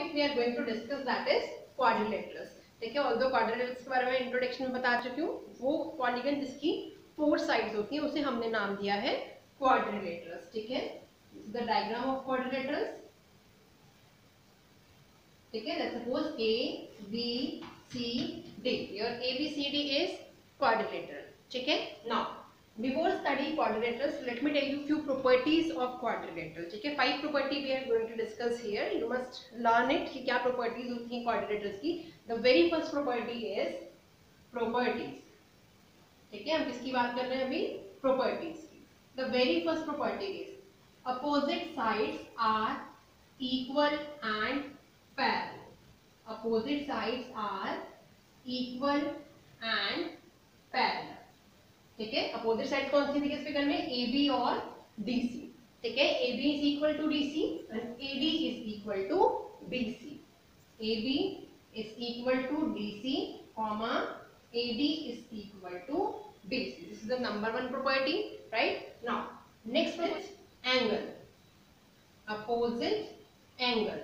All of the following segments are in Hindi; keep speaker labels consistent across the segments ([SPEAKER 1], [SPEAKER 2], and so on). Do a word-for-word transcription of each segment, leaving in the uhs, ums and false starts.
[SPEAKER 1] Topic we are going to discuss that is quadrilaterals. ठीक है, ऑल्दो क्वाड्रिलेटरल्स के बारे में इंट्रोडक्शन में बता चुकी हूँ, वो पॉलीगन जिसकी फोर साइड्स होती हैं उसे हमने नाम दिया है क्वाड्रिलेटरल्स। ठीक है, द डायग्राम ऑफ क्वाड्रिलेटरल्स। ठीक है, let's suppose A B C D, your A B C D is quadrilateral. ठीक है, now before studying quadrilaterals, let me tell you few properties of quadrilateral. ठीक है, five property we are going to discuss here. You must learn it कि क्या properties होती हैं quadrilaterals की. The very first property is properties. ठीक है, हम किसकी बात कर रहे हैं अभी? Properties की. The very first property is opposite sides are equal and parallel. Opposite sides are equal and parallel. ठीक है, अपोजिट साइड कौन सी थी किस फिगर में? ए बी और डी सी. ठीक है, A B is equal to D C and A D is equal to B C. A B is equal to D C comma A D is equal to B C. This is the number one property, right? Now next is angle. Opposite angle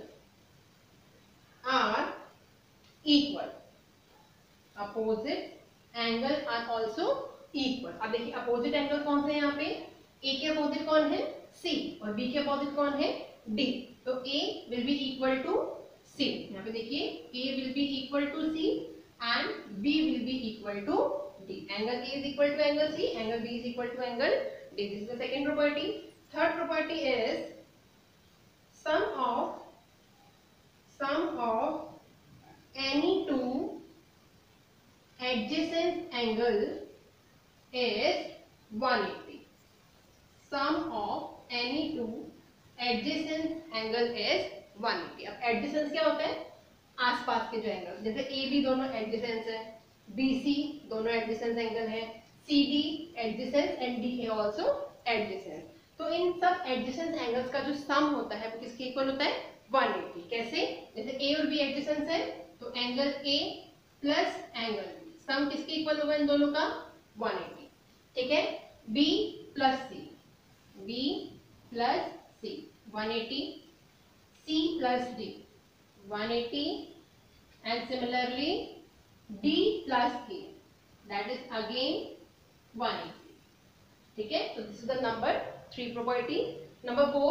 [SPEAKER 1] are equal. Opposite angle are also equal. अब देखिए अपोजिट एंगल कौन से हैं यहाँ पे? ए के अपोजिट कौन है? सी. और बी के अपोजिट कौन है? डी. तो A will be equal to C. यहाँ पे देखिए A will be equal to C and B will be equal to D. Angle A is equal to angle C, angle B is equal to angle D. This is the second property. Third property is sum of sum of any two adjacent angle is one eighty. Sum of any two adjacent angle is one eighty. अब adjacent क्या होता है? आसपास के जो एंगल, जैसे ए बी दोनों adjacent है, बी सी दोनों adjacent एंगल है, C D adjacent and D A also adjacent. तो इन सब adjacent एंगल्स का जो सम होता है वो किसके इक्वल होता है? one eighty. कैसे? जैसे ए और बी adjacent है तो angle A plus angle B, sum किसके इक्वल होगा इन दोनों का? one eighty. ठीक है, B plus C, B plus C one eighty, C plus D one eighty and similarly D plus K, that is again one eighty. ठीक है, तो this is the number three property. Number four,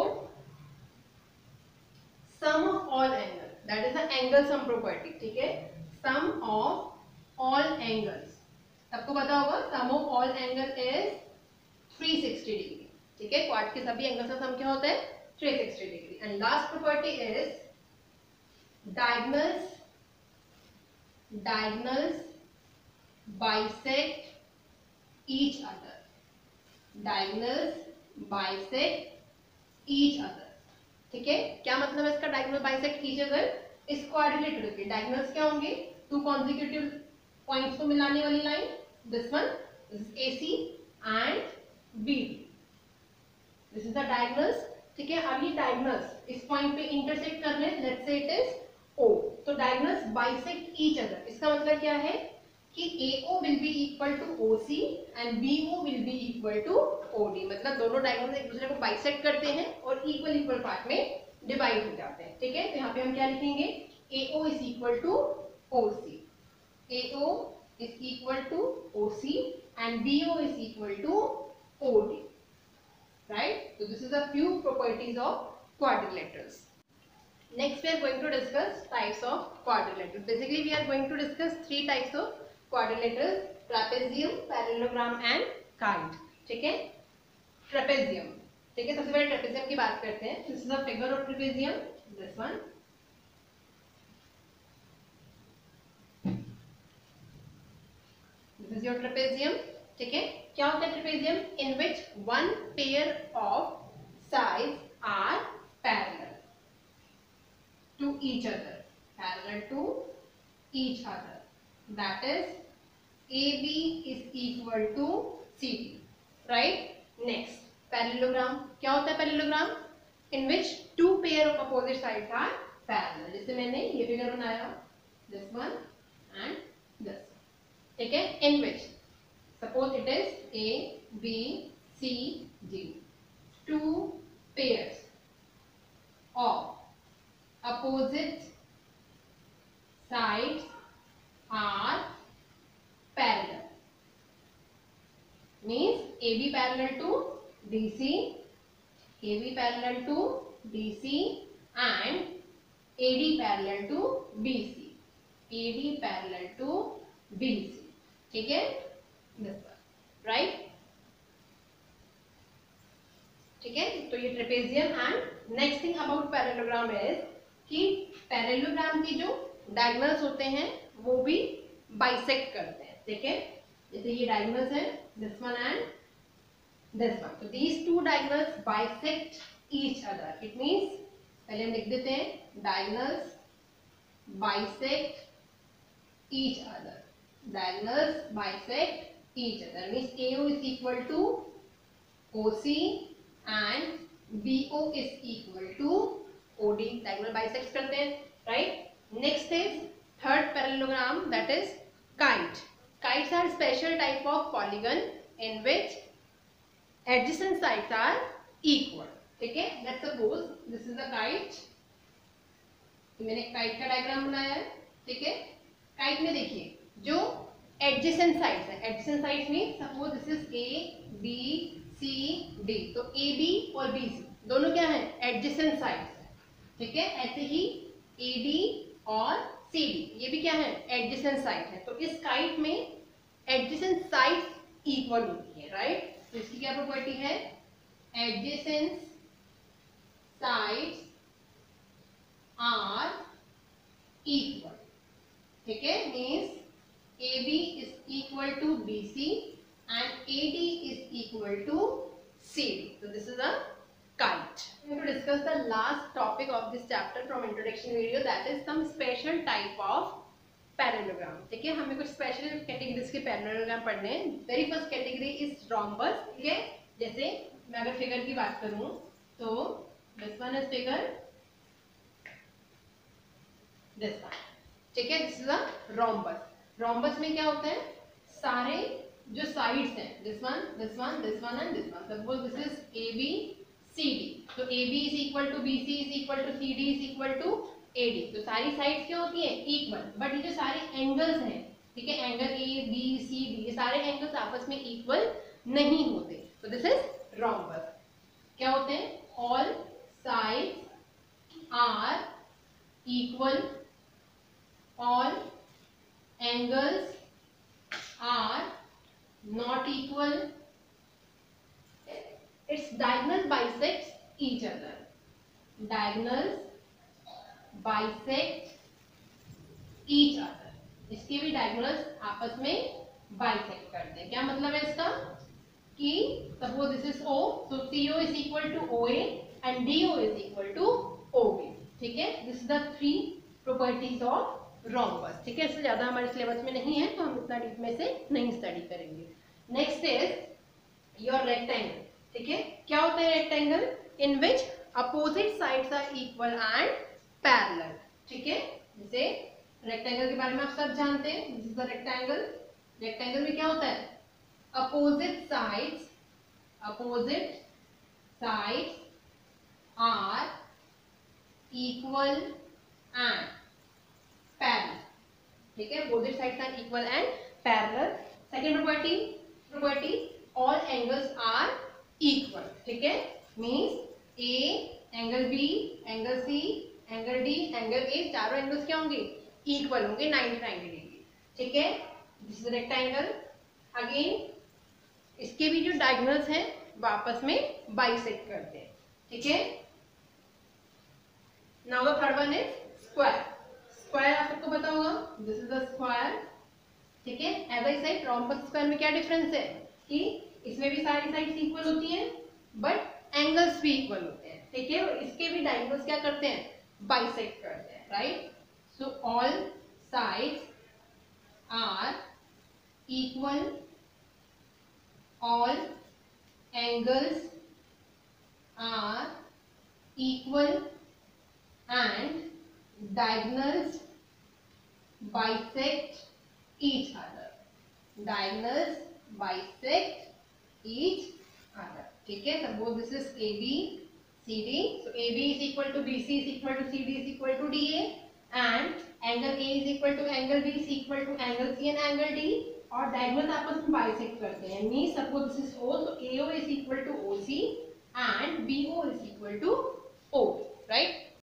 [SPEAKER 1] sum of all angle, that is the angle sum property. ठीक है, sum of all angles, सबको पता होगा sum of all angle is three sixty degree. ठीक है, क्वाड के सभी एंगल्स का सम क्या होता है? three sixty degree. And last property is diagonals diagonals bisect each other. Diagonals bisect each other. ठीक है, क्या मतलब है इसका diagonal bisect each other? इस क्वाड्रिलेटरल के डायगोनल्स क्या होंगे? टू कॉन्जिक्यूटिव पॉइंट्स को मिलाने वाली line, this one, this is A C and B D. This is the diagonals. ठीक है, अब ये डायगोनल्स इस पॉइंट पे इंटरसेक्ट कर रहे हैं, लेट्स से इट इज ओ. तो डायगोनल्स बाइसेक्ट ईच अदर. इसका मतलब क्या है कि A O will be equal to O C and B O will be equal to O D. मतलब दोनों डायगोनल्स एक दूसरे को बाइसेक्ट करते हैं और इक्वल इक्वल पार्ट में डिवाइड हो जाते हैं. ठीक है, तो यहाँ पे हम क्या लिखेंगे? A O is equal to O C. A O is equal to O C and B O is equal to O D, right? So this is a few properties of quadrilaterals. Next we are going to discuss types of quadrilaterals. Basically we are going to discuss three types of quadrilaterals: trapezium, parallelogram and kite. ठीक है, trapezium. ठीक है, सबसे पहले trapezium की बात करते हैं. This is a figure of trapezium. This one. This is your trapezium. ठीक है, क्या होता है trapezium? In which one pair of sides are parallel to each other. Parallel to each other. That is A B is equal to C D. Right? Next, parallelogram. क्या होता है parallelogram? In which two pair of opposite sides are parallel. जैसे मैंने ये फिगर बनाया, this one and this. ठीक है, in which suppose it is A, B, C, D, two pairs of opposite sides are parallel. Means A B parallel to D C, A B parallel to D C and A D parallel to B C, A D parallel to B C. ठीक है, this one, right? ठीक है, तो ये trapezium. And next thing about parallelogram is कि पैरेललोग्राम की जो डायगोनल्स होते हैं वो भी बाइसेक्ट करते हैं. ठीक है, जैसे ये डायगोनल्स है, this one and this one. तो these two diagonals bisect each other. It means पहले हम लिख देते हैं diagonals bisect each other. Diagonals bisect each other means A O is equal to O C and B O is equal to O D. Diagonal bisect करते हैं, right. Next is third parallelogram, that is kite. Kites are special type of polygon in which adjacent sides are equal. ठीक है, let's suppose this is a kite. मैंने काइट का डायग्राम बनाया है. ठीक है, काइट में देखिए जो एडजेसेंट साइड्स है, adjacent sides mean suppose this is A B C D. तो ए बी और बी सी दोनों क्या है, एडजेसेंट साइड्स है. ठीक है, ऐसे ही ए डी और सी डी ये भी क्या है, एडजेसेंट साइड है. तो इस काइट में एडजेसेंट साइड्स इक्वल होती है, राइट. तो इसकी क्या प्रॉपर्टी है, एडजेसेंट साइड्स आर इक्वल. ठीक है, means A B is equal to B C and A D is equal to C D. So this is a kite. We are going to discuss the last topic of this chapter from introduction video, that is some special type of parallelogram. ठीक है, हमें कुछ स्पेशल कैटेगरीज के पैरेललोग्राम पढ़ने हैं. Very first category is rhombus. ठीक है, जैसे मैं अगर फिगर की बात करूं तो this one is figure, this one. ठीक है, this is a rhombus. Rhombus में क्या होता है, सारे जो साइड्स हैं, this one this one this one and this one. Suppose this is A B C D. तो A B is equal to B C is equal to C D is equal to A D. तो सारी साइड्स क्या होती है, इक्वल. बट ये जो सारे एंगल्स हैं, ठीक है, angle A B C D, ये सारे एंगल्स आपस में इक्वल नहीं होते. तो दिस इज रोम्बस. क्या होते हैं, all sides are equal, all angles are not equal, its diagonals bisect each other. Diagonals bisect each other. इसके भी diagonals आपस में bisect करते हैं. क्या मतलब है इसका, कि suppose this is O, so C O is equal to O A and D O is equal to O B. ठीक है, this is the three properties of rhombus. ठीक है, इससे ज्यादा हमारे सिलेबस में नहीं है तो हम इतना डीप में से नहीं स्टडी करेंगे. Next is your rectangle. ठीक है, क्या होता है rectangle, in which opposite sides are equal and parallel. ठीक है, जैसे रेक्टेंगल के बारे में आप सब जानते हैं. This is the rectangle. Rectangle में क्या होता है, opposite sides opposite sides are equal and parallel. ठीक है, opposite sides are equal and parallel. Second property property all angles are equal. ठीक है, means A angle B angle C angle D angle ए चारों एंगल्स क्या होंगे, इक्वल होंगे नाइंटी नाइंटी डिग्री. ठीक है, दिस इज रेक्टेंगल. अगेन इसके भी जो डायगोनल्स हैं वो आपस में बाइसेक्ट करते हैं. ठीक है, now the third one is square. Square आप सबको पता होगा, दिस इज अ स्क्वायर. ठीक है, as I said rhombus square में क्या डिफरेंस है कि इसमें भी सारी साइड्स इक्वल होती हैं बट एंगल्स भी इक्वल होते हैं. ठीक है, और इसके भी डायगोनल्स क्या करते हैं, बाइसेक्ट करते हैं, right. So all sides are equal, all angles are equal and diagonals bisect each other. Diagonals bisect each other. ठीक है, suppose this is A B C D. So A B is equal to B C is equal to C D is equal to D A and angle A is equal to angle B is equal to angle C and angle D, और डायगोनल आपस में बाइसेक्ट करते हैं। Means suppose this is O, so AO is equal to OC and BO is equal to